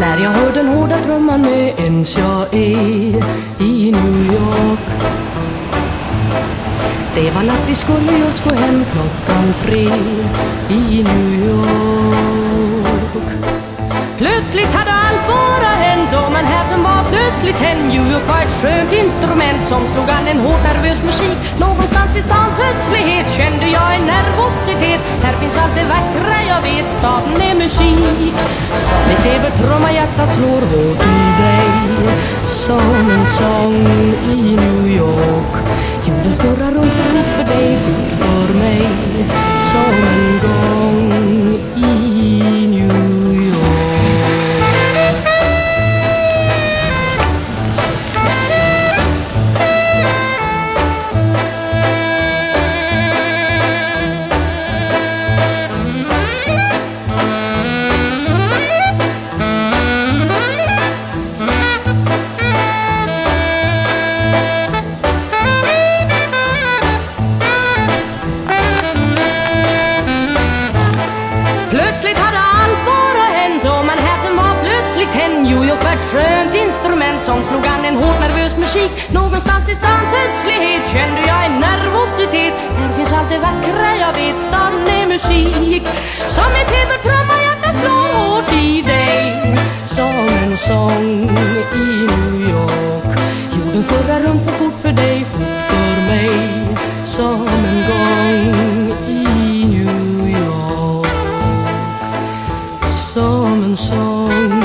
när jag hör den hårda trumman med ens jag är i New York. Det var natt, vi skulle just gå hem 3:00 i New York. Plötsligt hade allt bara hänt och Manhattan var plötsligt hem. New York var ett skönt instrument som slog an en hårt nervös musik. Någonstans i stans ödslighet kände jag en nervositet. Här finns allt det vackra jag vet, staden är musik. Som i febertrumma hjärtat slår hårt i dig. Som en sång i New York. Jorden snurrar runt för fort för dig, fort för mig. Som en gång i New York. Plötsligt hade allt bara hänt och Manhattan var plötsligt hem. New York var ett skönt instrument som slog an en hårt nervös musik. Någonstans i stans ödslighet kände jag en nervositet. Här finns allt det vackra jag vet, staden är musik. Som en febertrumma hjärtat slår hårt i dig. Som en sång i New York. Jorden snurrar runt för fort för dig, fort för mig. Som en gång i New York. Som en sång